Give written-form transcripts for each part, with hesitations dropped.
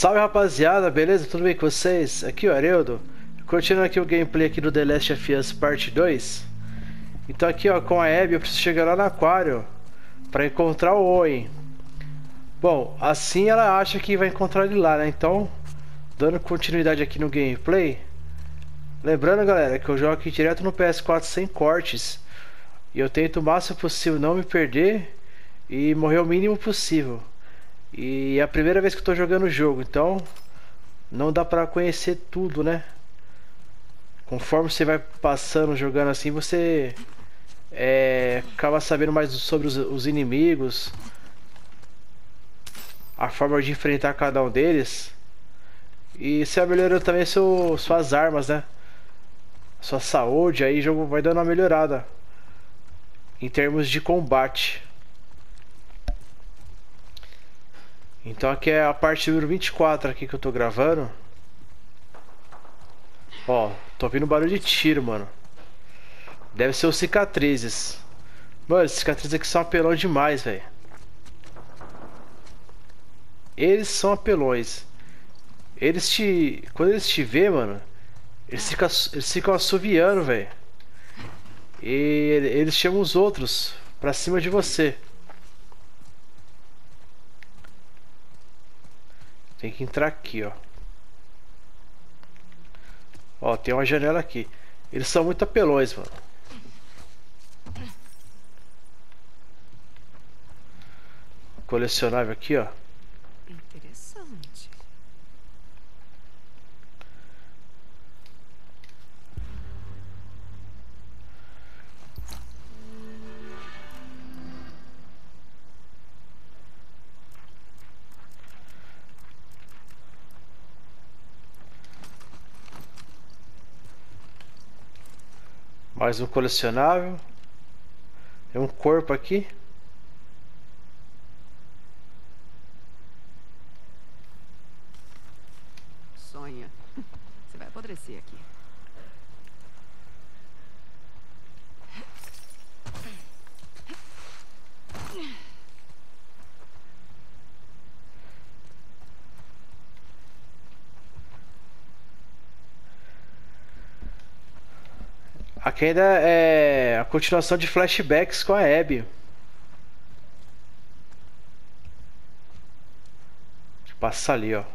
Salve rapaziada, beleza? Tudo bem com vocês? Aqui é o Areudo. Continuando aqui o gameplay aqui do The Last of Us Parte 2. Então aqui ó, com a Abby eu preciso chegar lá no aquário para encontrar o Owen. Bom, assim ela acha que vai encontrar ele lá, né? Então, dando continuidade aqui no gameplay. Lembrando galera, que eu jogo aqui direto no PS4 sem cortes. E eu tento o máximo possível não me perder e morrer o mínimo possível. E é a primeira vez que eu tô jogando o jogo, então não dá pra conhecer tudo, né? Conforme você vai passando, jogando assim, você acaba sabendo mais sobre os inimigos, a forma de enfrentar cada um deles. E você vai melhorando também suas armas, né? Sua saúde, aí o jogo vai dando uma melhorada em termos de combate. Então aqui é a parte número 24 aqui que eu tô gravando. Ó, tô ouvindo barulho de tiro, mano. Deve ser os cicatrizes. Mano, esses cicatrizes aqui são apelões demais, velho. Eles são apelões. Quando eles te vê, mano, eles ficam assoviando, velho. E eles chamam os outros pra cima de você. Tem que entrar aqui, ó. Ó, tem uma janela aqui. Eles são muito apelões, mano. Colecionável aqui, ó. Interessante. Mais um colecionável. Tem um corpo aqui. Sonha. Você vai apodrecer aqui. Aqui ainda é a continuação de flashbacks com a Abby. Passa ali, ó.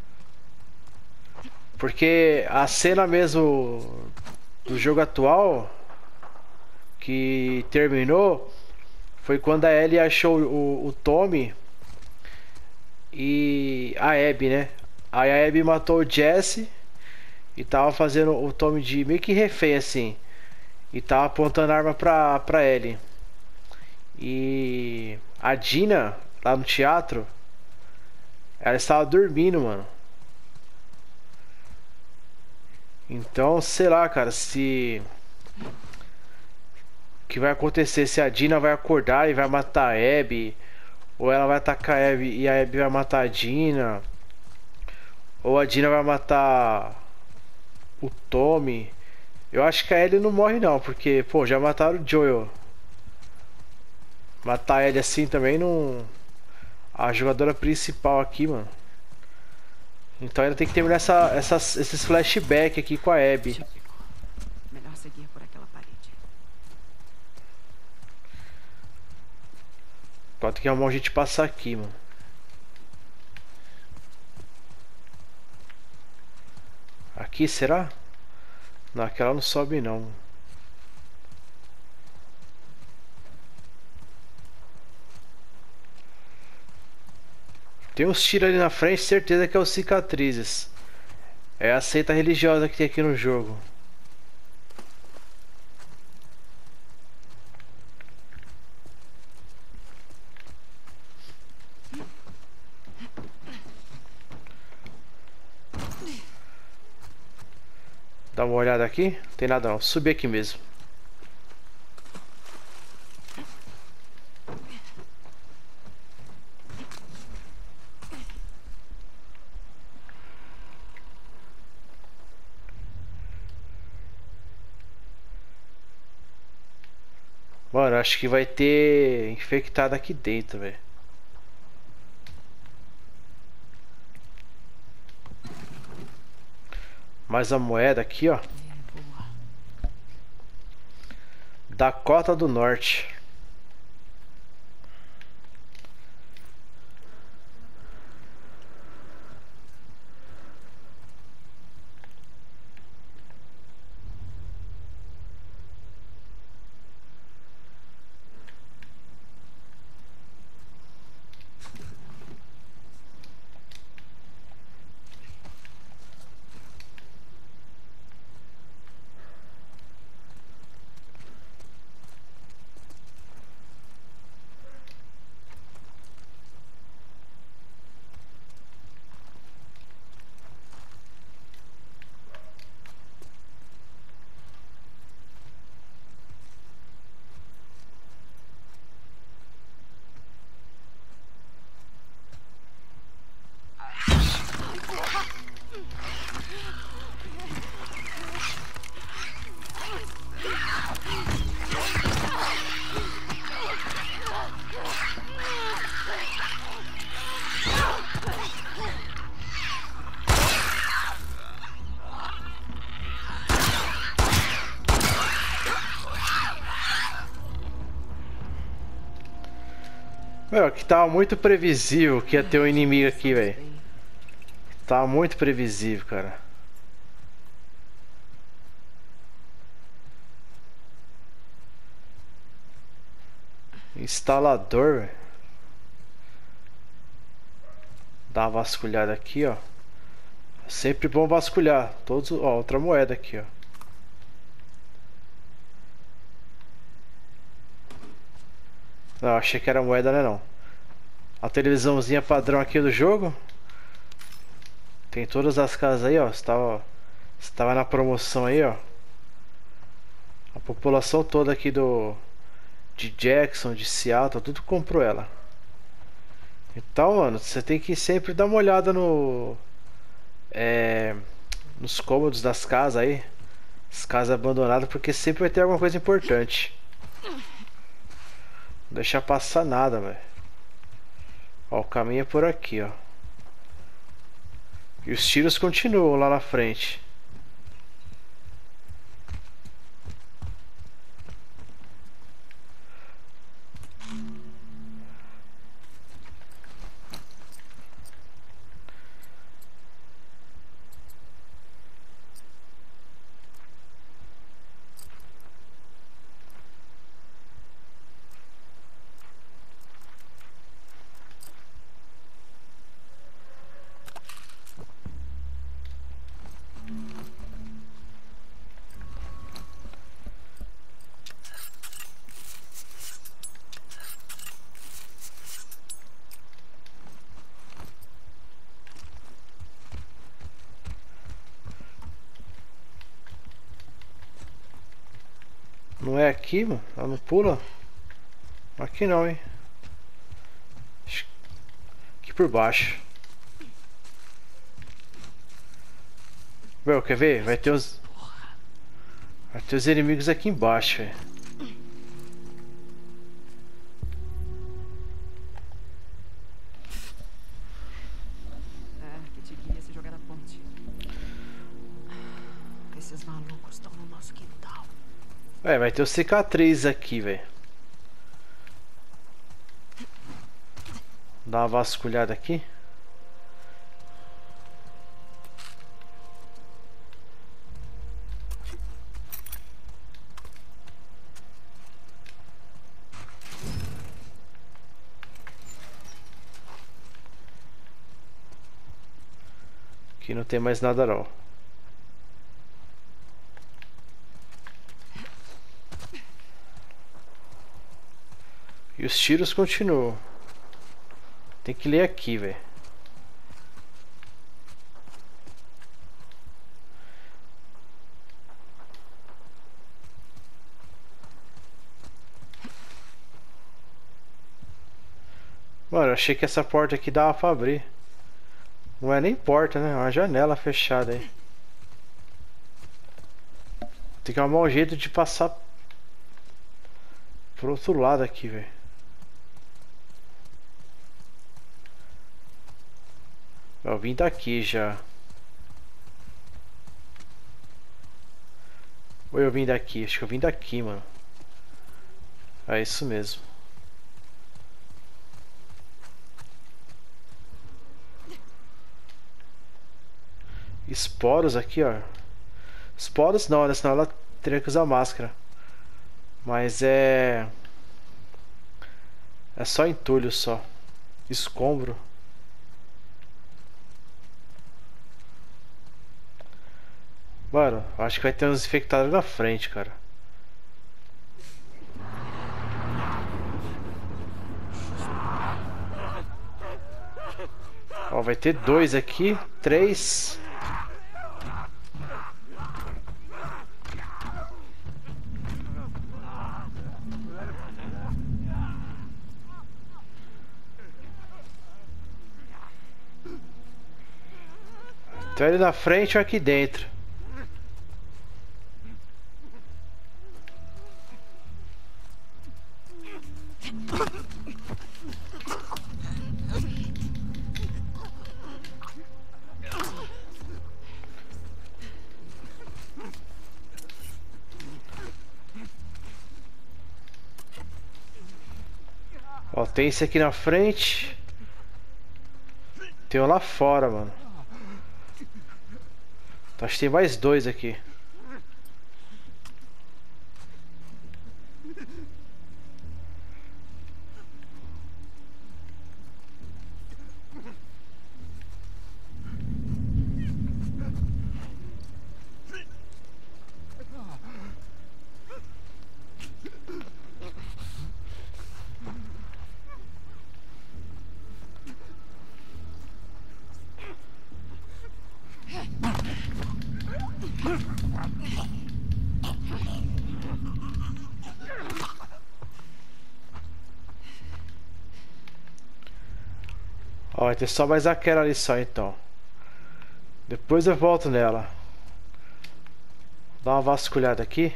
Porque a cena mesmo do jogo atual que terminou foi quando a Ellie achou o Tommy e a Abby, né? Aí a Abby matou o Jesse e tava fazendo o Tommy de meio que refém assim. E tava apontando a arma pra Ellie. E a Dina, lá no teatro, ela estava dormindo, mano. Então, sei lá, cara, se... O que vai acontecer? Se a Dina vai acordar e vai matar a Abby, ou ela vai atacar a Abby e a Abby vai matar a Dina, ou a Dina vai matar o Tommy. Eu acho que a Ellie não morre não, porque, pô, já mataram o Joel. Matar a Ellie assim também não... A jogadora principal aqui, mano. Então ainda tem que terminar esses flashbacks aqui com a Abby. Típico. Melhor seguir por aquela parede. Agora tem que arrumar um jeito de passar aqui, mano. Aqui, será? Não, aquela não sobe não. Tem uns tiros ali na frente, certeza que é os cicatrizes. É a seita religiosa que tem aqui no jogo. Dá uma olhada aqui. Não tem nada não. Subir aqui mesmo. Mano, acho que vai ter infectado aqui dentro, velho. Mais a moeda aqui, ó. Boa. Dakota do Norte. Meu, que tava muito previsível que ia ter um inimigo aqui, velho. Bem, Tava muito previsível, cara. Instalador, velho. Dá uma vasculhada aqui, ó. Sempre bom vasculhar. Todos, ó, outra moeda aqui, ó. Não, achei que era moeda, né, não. A televisãozinha padrão aqui do jogo. Tem todas as casas aí, ó. Estava na promoção aí, ó. A população toda aqui de Jackson, de Seattle, tudo comprou ela. Então, mano, você tem que sempre dar uma olhada nos cômodos das casas aí. As casas abandonadas, porque sempre vai ter alguma coisa importante. Não deixar passar nada, velho. Ó, o caminho é por aqui, ó. E os tiros continuam lá na frente. Não é aqui, mano? Ela não pula? Aqui não, hein? Aqui por baixo. Meu, quer ver? Vai ter os inimigos aqui embaixo, velho. que te guia se jogar da ponte. Esses malucos estão no nosso quintal. É, vai ter os cicatrizes aqui, velho. Dá uma vasculhada aqui. Aqui não tem mais nada não. E os tiros continuam. Tem que ler aqui, velho. Mano, eu achei que essa porta aqui dava pra abrir. Não é nem porta, né? É uma janela fechada aí. Tem que arrumar um jeito de passar pro outro lado aqui, velho. Eu vim daqui já. Ou eu vim daqui? Acho que eu vim daqui, mano. É isso mesmo. Esporos aqui, ó. Esporos não, né? Senão ela teria que usar máscara. Mas é... É só entulho só. Escombro. Mano, acho que vai ter uns infectados na frente, cara. Ó, vai ter 2 aqui, 3. Então ele na frente ou aqui dentro. Ó, tem esse aqui na frente. Tem um lá fora, mano. Acho que tem mais 2 aqui. Ó, vai ter só mais aquela ali só então. Depois eu volto nela. Dá uma vasculhada aqui.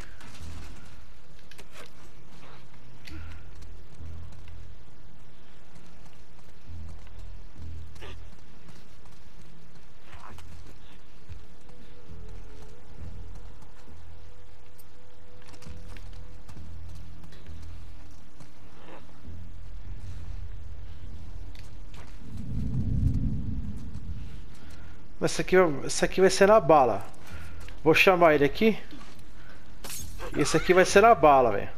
Mas esse aqui vai ser na bala. Vou chamar ele aqui. E esse aqui vai ser na bala, velho.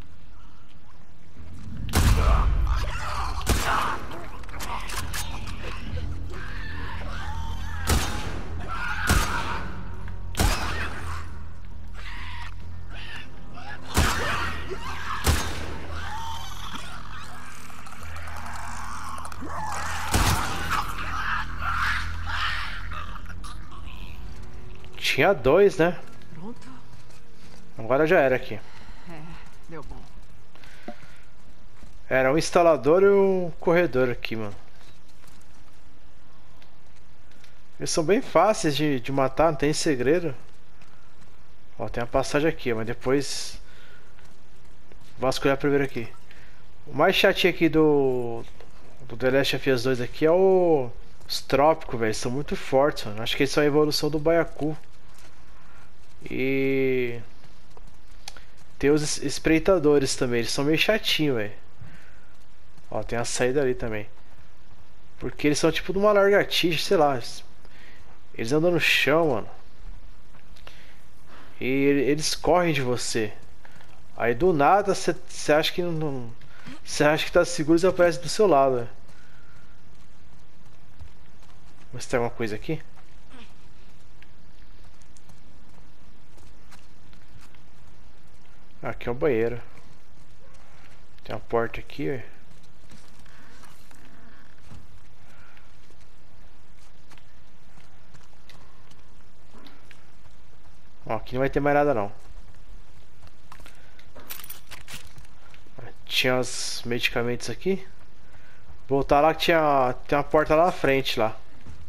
Tinha 2, né? Pronto? Agora já era aqui. É, deu bom. Era um instalador e um corredor aqui, mano. Eles são bem fáceis de matar, não tem segredo. Ó, tem uma passagem aqui, mas depois... vasculhar primeiro aqui. O mais chatinho aqui do The Last of Us 2 aqui é os trópicos, velho. São muito fortes, mano. Acho que eles são a evolução do Baiacu. E... tem os espreitadores também. Eles são meio chatinhos, velho. Ó, tem a saída ali também. Porque eles são tipo de uma lagartixa, sei lá. Eles andam no chão, mano. E eles correm de você. Aí do nada você acha que não. Você acha que tá seguro e eles aparecem do seu lado, velho. Vamos ver se tem alguma coisa aqui. Aqui é um banheiro. Tem uma porta aqui, ó. Ó, aqui não vai ter mais nada não. Tinha os medicamentos aqui. Voltar lá que tem uma porta lá na frente lá.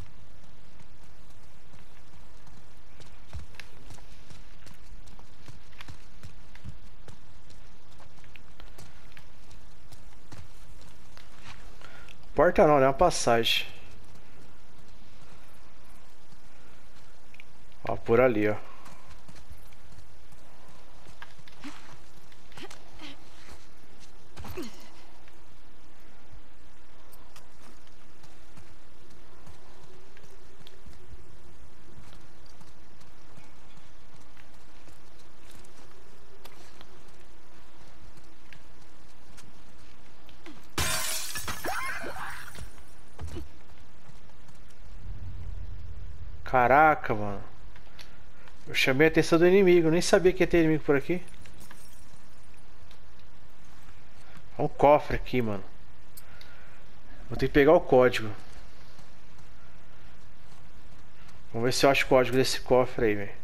Porta não, é uma passagem. Ó, por ali, ó. Caraca, mano. Eu chamei a atenção do inimigo. Nem sabia que ia ter inimigo por aqui. Olha um cofre aqui, mano. Vou ter que pegar o código. Vamos ver se eu acho o código desse cofre aí, velho.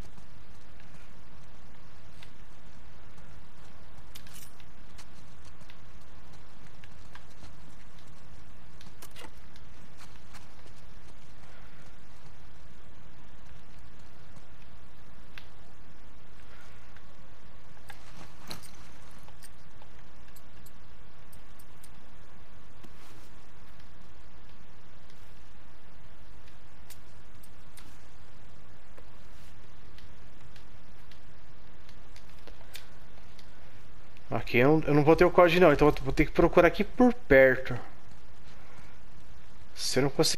Aqui eu não vou ter o código não, então eu vou ter que procurar aqui por perto. Se eu não conseguir...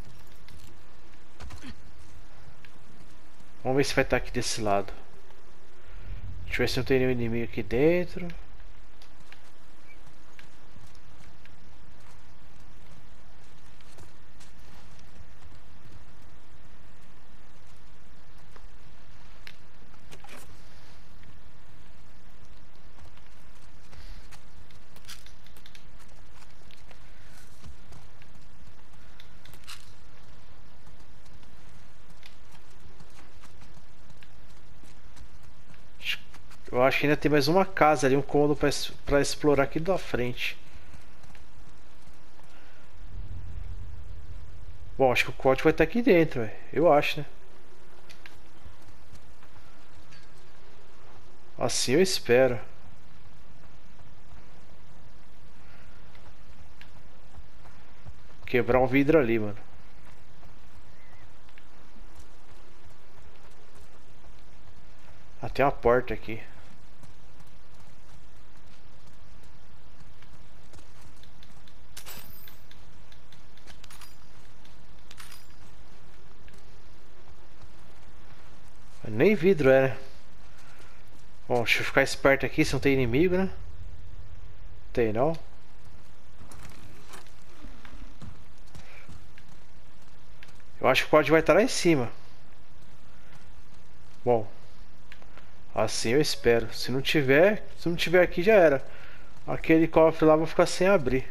Vamos ver se vai estar aqui desse lado. Deixa eu ver se não tem nenhum inimigo aqui dentro. Eu acho que ainda tem mais uma casa ali, um cômodo pra explorar aqui da frente. Bom, acho que o código vai estar aqui dentro, velho. Eu acho, né? Assim eu espero. Quebrar um vidro ali, mano. Ah, tem uma porta aqui. Nem vidro era. Bom, deixa eu ficar esperto aqui se não tem inimigo, né? Tem não. Eu acho que o código vai estar lá em cima. Bom, assim eu espero. Se não tiver aqui já era. Aquele cofre lá vai ficar sem abrir.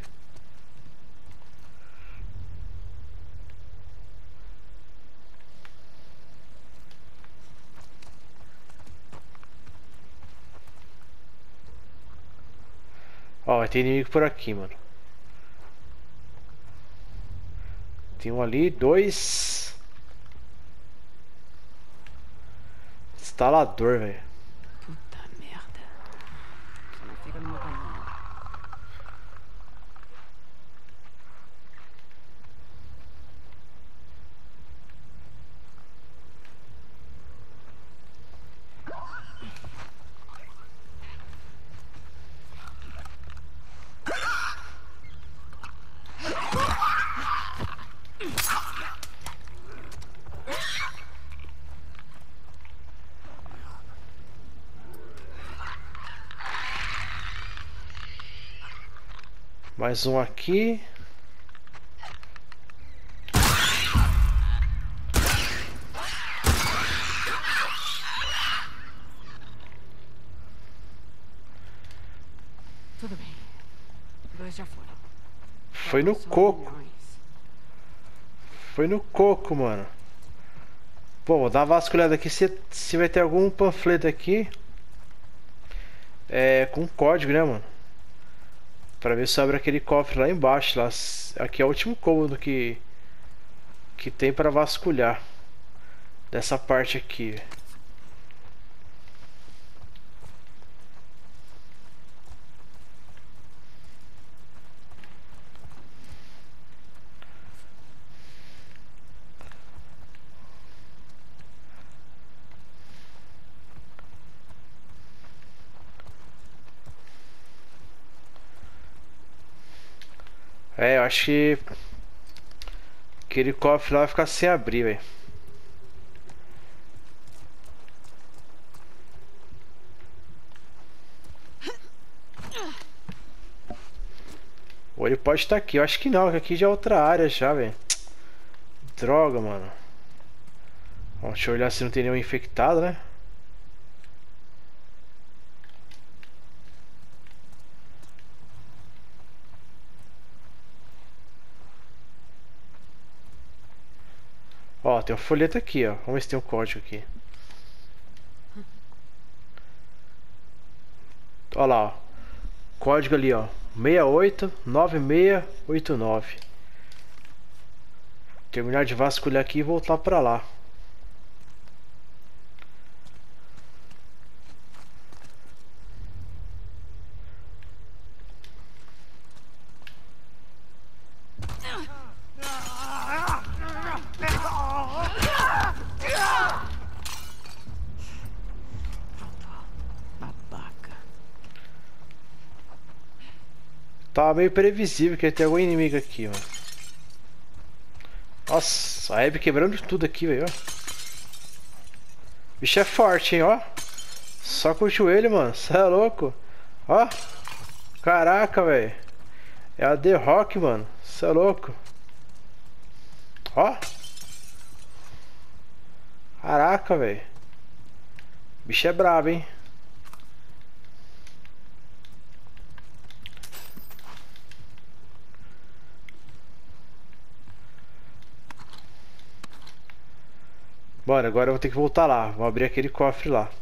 Ó, vai ter inimigo por aqui, mano. Tem um ali, dois. Instalador, velho. Puta merda. Só não fica no meu caminho. Mais um aqui. Tudo bem. Dois já foram. Foi no Só coco. milhões. Foi no coco, mano. Bom, vou dar uma vasculhada aqui se vai ter algum panfleto aqui. Com código, né, mano? Pra ver se abre aquele cofre lá embaixo. Lá. Aqui é o último cômodo que tem pra vasculhar. Dessa parte aqui. Eu acho que aquele cofre lá vai ficar sem abrir, velho. Ou ele pode estar aqui. Eu acho que não, que aqui já é outra área já, velho. Droga, mano. Ó, deixa eu olhar se não tem nenhum infectado, né? Ó, tem um folheto aqui, ó. Vamos ver se tem um código aqui. Ó lá, ó. Código ali, ó. 689689. Terminar de vasculhar aqui e voltar pra lá. Babaca. Tá meio previsível que tem algum inimigo aqui, mano. Nossa, a Abby quebrando tudo aqui, velho. Bicho é forte, hein, ó. Só com o joelho, mano. Cê é louco. Ó. Caraca, velho. É a The Rock, mano. Cê é louco. Ó. Caraca, velho. Bicho é brabo, hein. Bora, agora eu vou ter que voltar lá. Vou abrir aquele cofre lá.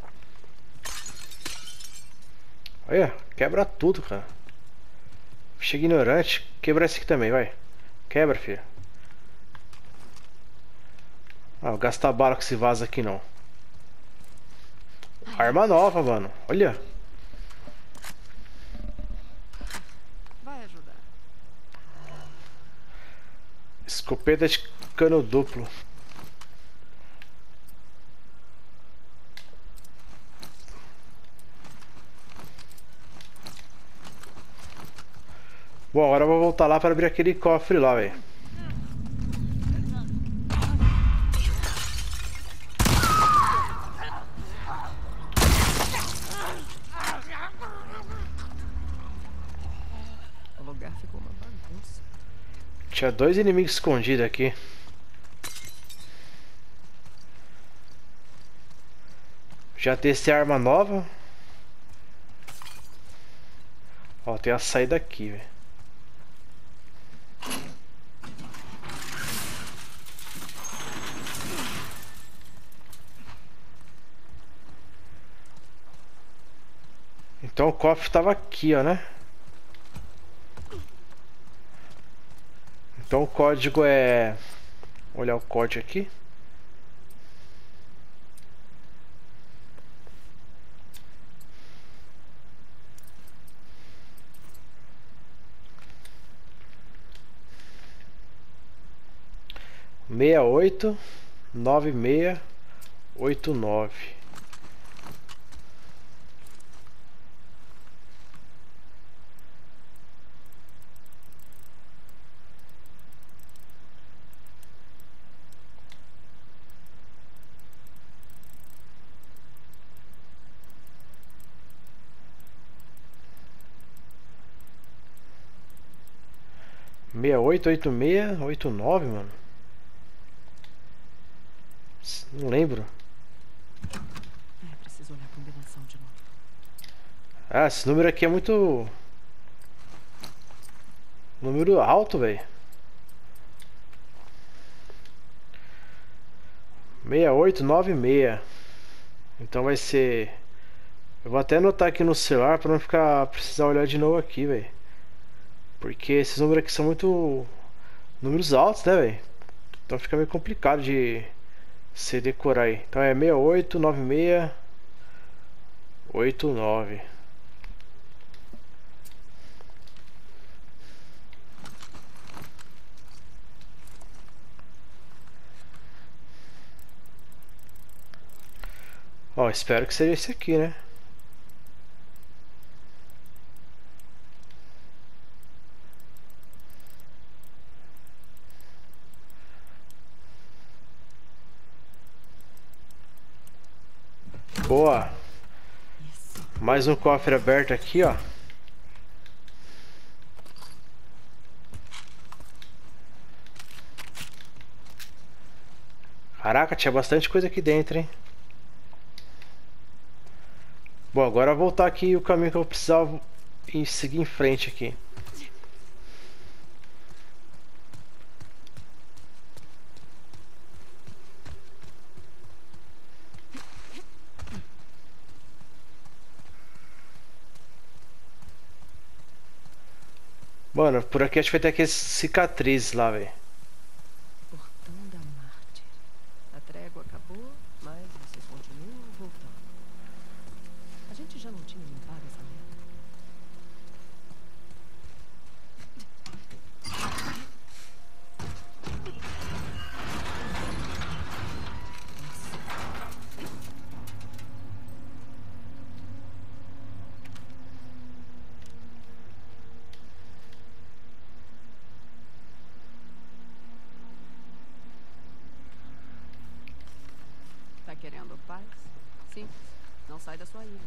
Olha, quebra tudo, cara. Bicho ignorante. Quebra esse aqui também, vai. Quebra, filho. Ah, vou gastar bala com esse vaso aqui não. Arma nova, mano. Olha. Vai ajudar. Escopeta de cano duplo. Bom, agora eu vou voltar lá para abrir aquele cofre lá, velho. O lugar ficou uma bagunça. Tinha dois inimigos escondidos aqui. Já testei a arma nova. Ó, tem a saída aqui, velho. Então o cofre tava aqui, ó, né? Então o código é... Vou olhar o código aqui. Meia oito 9689. Meia oito 8689, mano. Não lembro. Preciso olhar a combinação de novo. Ah, esse número aqui é muito... Número alto, velho. 6896. Então vai ser... Eu vou até anotar aqui no celular pra não ficar... Precisar olhar de novo aqui, velho. Porque esses números aqui são muito... Números altos, né, velho? Então fica meio complicado de... Você decorar aí. Então é 689689. Ó, espero que seja esse aqui, né? Boa. Isso. Mais um cofre aberto aqui, ó. Caraca, tinha bastante coisa aqui dentro, hein? Bom, agora eu vou voltar aqui o caminho que eu precisava e seguir em frente aqui. Mano, por aqui acho que vai ter aqueles cicatrizes lá, velho. Portão da Marte. A trégua acabou, mas vocês continuam voltando. A gente já não tinha limpado essa merda. Tá querendo paz? Simples. Não sai da sua ilha.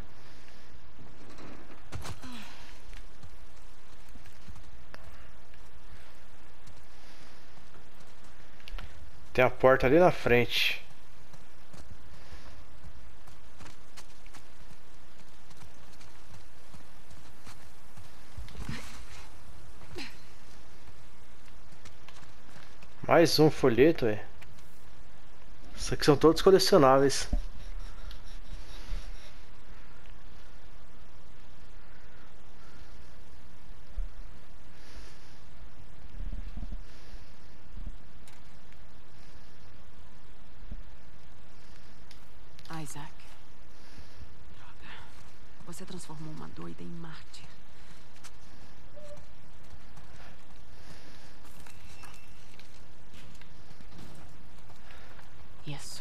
Tem a porta ali na frente. Mais um folheto, velho. Isso aqui são todos colecionáveis. Isaac. Droga. Você transformou uma doida em mártir. Isso.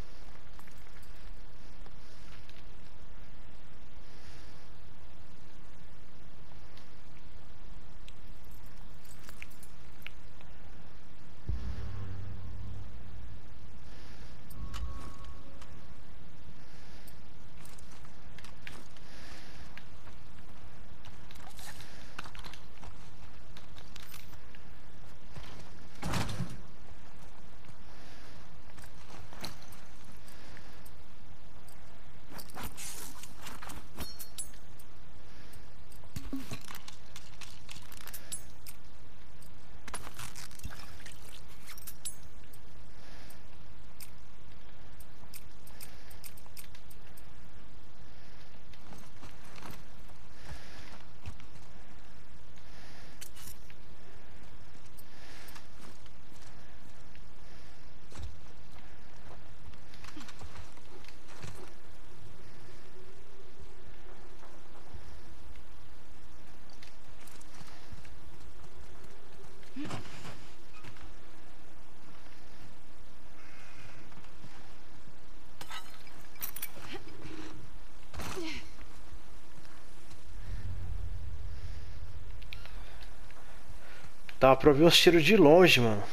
Dá pra ouvir uns tiros de longe, mano.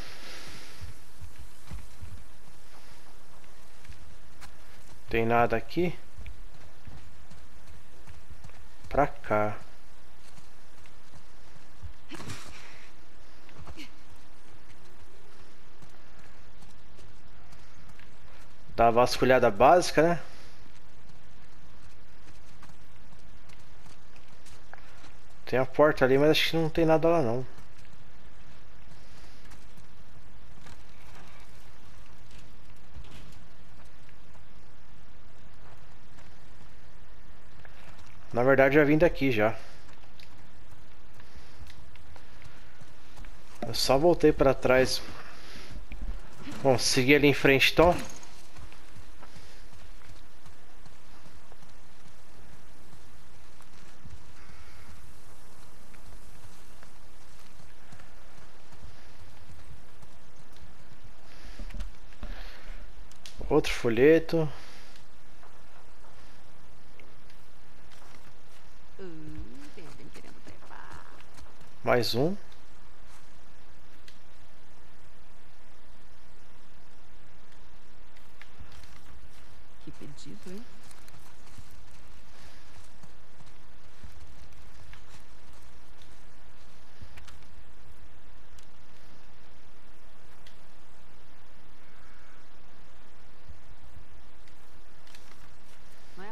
Tem nada aqui? Pra cá. Dá uma vasculhada básica, né? Tem a porta ali, mas acho que não tem nada lá não. Na verdade eu já vim daqui já. Eu só voltei pra trás. Bom, seguir ali em frente então. Outro folheto. Tem alguém querendo trepar. Mais um. Que pedido, hein?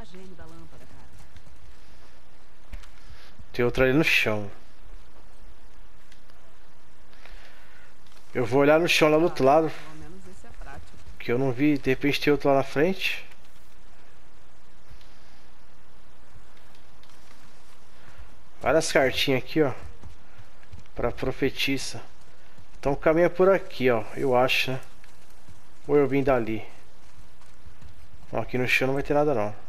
gênio da lâmpada, cara. Tem outra ali no chão. Eu vou olhar no chão lá do outro lado, Pelo menos esse é prático. que eu não vi. De repente tem outro lá na frente. Várias cartinhas aqui, ó. Pra profetissa. Então o caminho é por aqui, ó. Eu acho, né? Ou eu vim dali. Bom, aqui no chão não vai ter nada, não.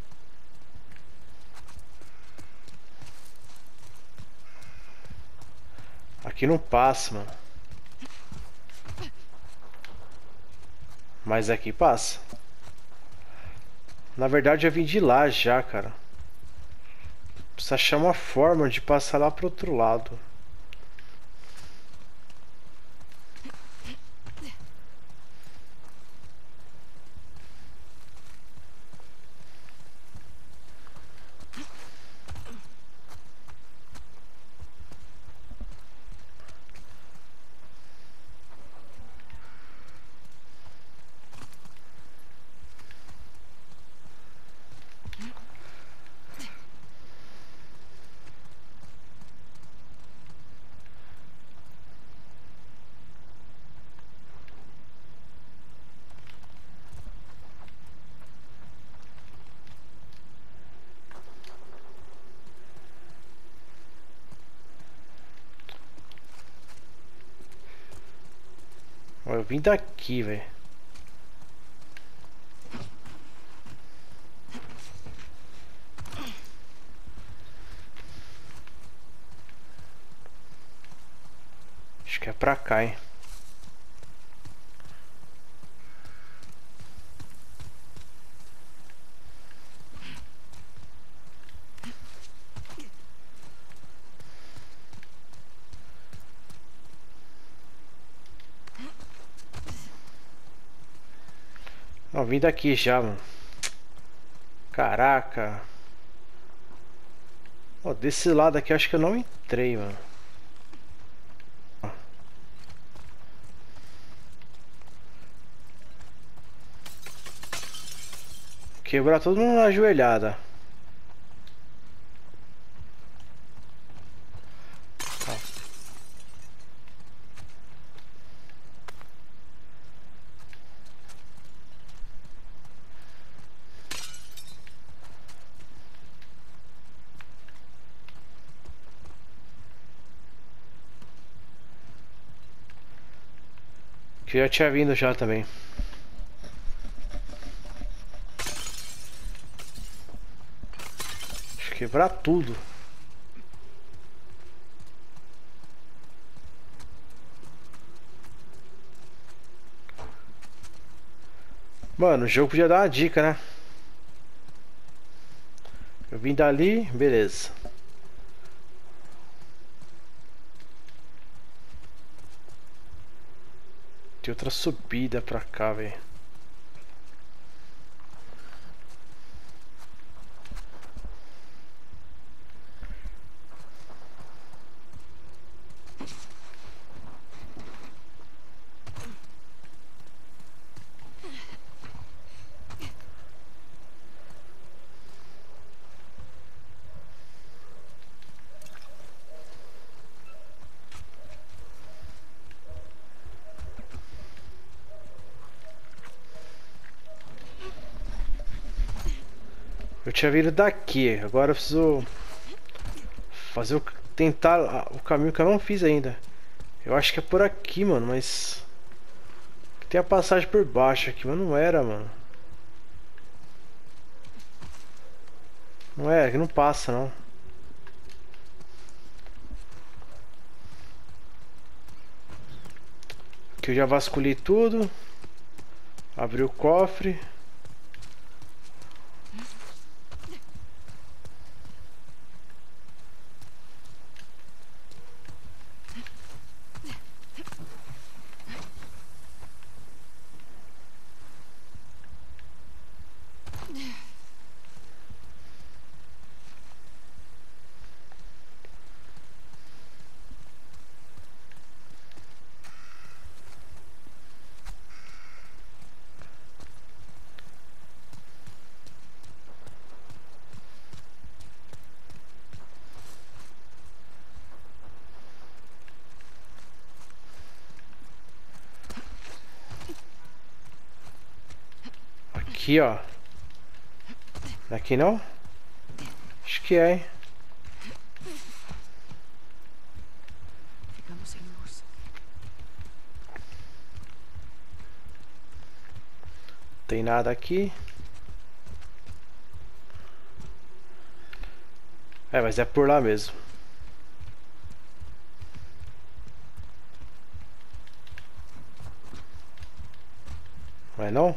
Aqui não passa, mano. Mas aqui passa. Na verdade eu vim de lá já, cara. Precisa achar uma forma de passar lá pro outro lado. Ó, eu vim daqui, velho. Acho que é pra cá, hein. Não, vim daqui já, mano. Caraca. Ó, desse lado aqui eu acho que eu não entrei, mano. Quebrar todo mundo na ajoelhada. Que eu já tinha vindo já também. Deixa eu quebrar tudo. Mano, o jogo podia dar uma dica, né? Eu vim dali, beleza. Tem outra subida pra cá, velho. Eu tinha vindo daqui, agora eu preciso fazer tentar o caminho que eu não fiz ainda. Eu acho que é por aqui, mano, mas tem a passagem por baixo aqui, mas não era, mano. Não é, aqui não passa, não. Aqui eu já vasculhei tudo. Abri o cofre. aqui, ó. Aqui não? Acho que é, hein? Ficamos sem luz. Tem nada aqui. É, mas é por lá mesmo. Vai não?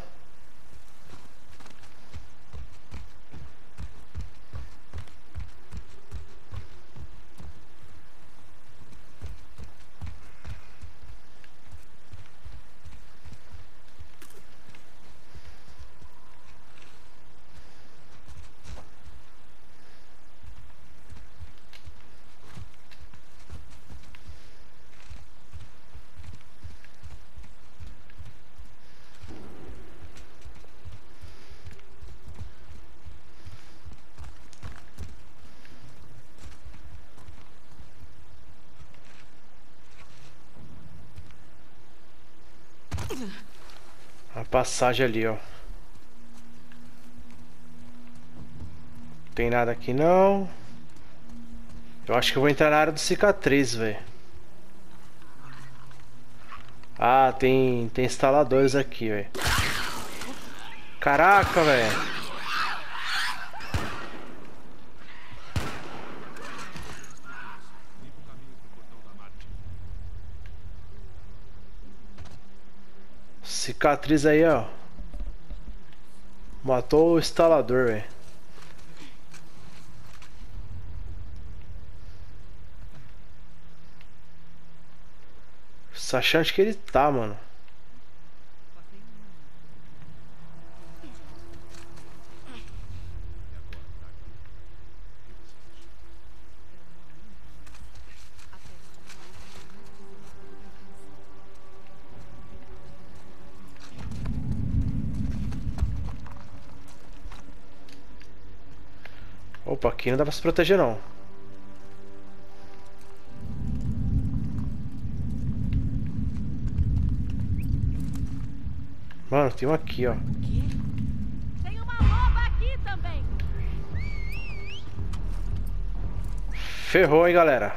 A passagem ali, ó. Tem nada aqui não. Eu acho que eu vou entrar na área do cicatriz, velho. Ah, tem instaladores aqui, velho. Caraca, velho. Cicatriz aí, ó. Matou o instalador, velho. Essa chance que ele tá, mano. Opa, aqui não dá pra se proteger não. Mano, tem um aqui, ó. Tem uma loba aqui também. Ferrou, hein, galera.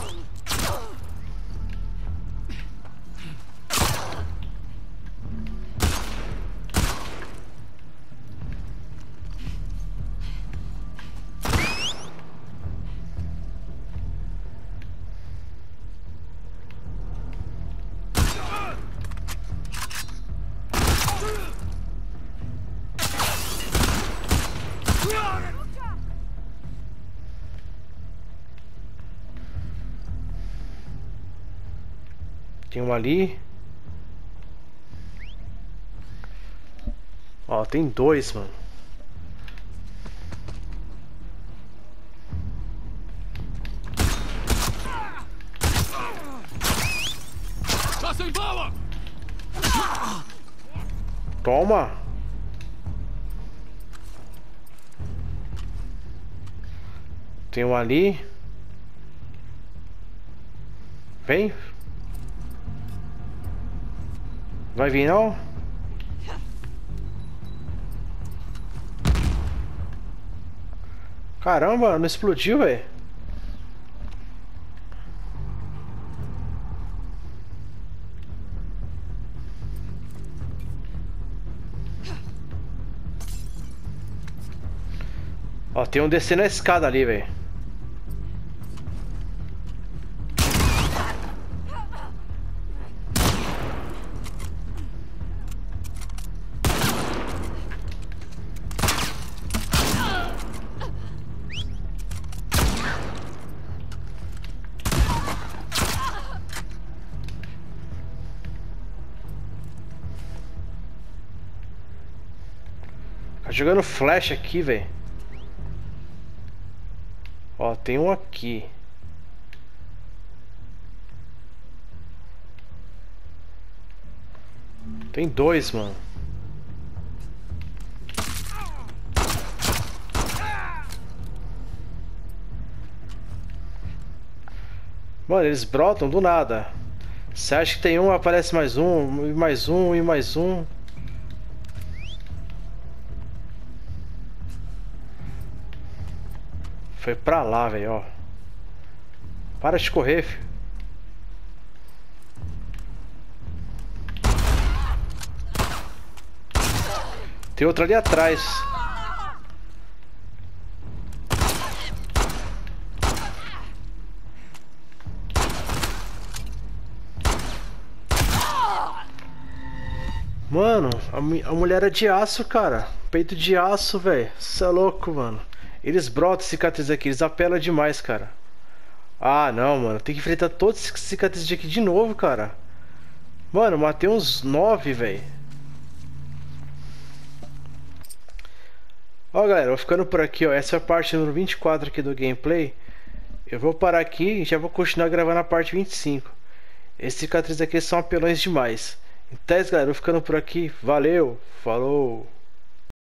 Tem uma ali. Ó, tem dois, mano. Tá sem bala! Toma. Tem um ali. Vem. Vai vir não? Caramba, não explodiu, velho. Ó, tem um descendo a escada ali, velho. Tá jogando flash aqui, velho. Ó, tem um aqui. Tem dois, mano. Mano, eles brotam do nada. Você acha que tem um, aparece mais um, e mais um, e mais um. Foi pra lá, velho, ó. Para de correr, filho. Tem outro ali atrás. Mano, a mulher é de aço, cara. Peito de aço, velho. Você é louco, mano. Eles brotam cicatrizes aqui, eles apelam demais, cara. Ah, não, mano. Tem que enfrentar todos esses cicatrizes aqui de novo, cara. Mano, matei uns 9, velho. Ó, galera, vou ficando por aqui, ó. Essa é a parte número 24 aqui do gameplay. Eu vou parar aqui e já vou continuar gravando a parte 25. Esses cicatrizes aqui são apelões demais. Então é isso, galera. Eu vou ficando por aqui. Valeu, falou.